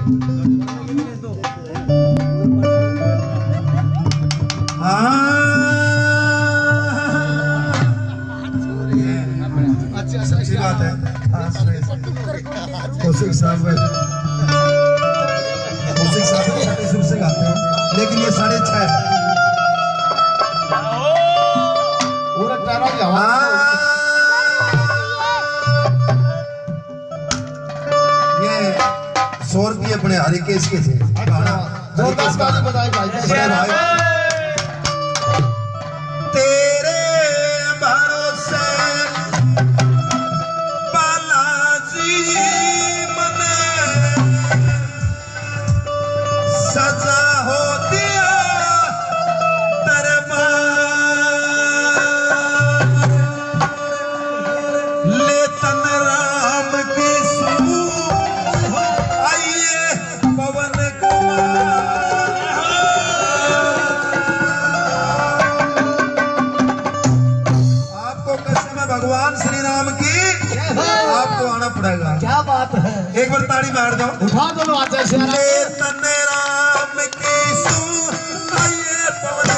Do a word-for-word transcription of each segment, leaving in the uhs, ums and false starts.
अच्छी बात है। कौशिक साहब कौशिक साहब साढ़े सुर से गाते हैं, लेकिन ये साढ़े छह ये सौ रुपये अपने हरिकेश के थे। तेरे भरोसे बालाजी मने सजा हो दिया दरबार ले तन राम की सूह आइए पवन भगवान श्री राम की आपको आना पड़ेगा। क्या बात है, एक बार ताड़ी मार दो, उठा दो आचार्य ले तने राम की सूह आइए पवन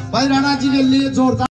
भाई राणा जी के लिए जोरदार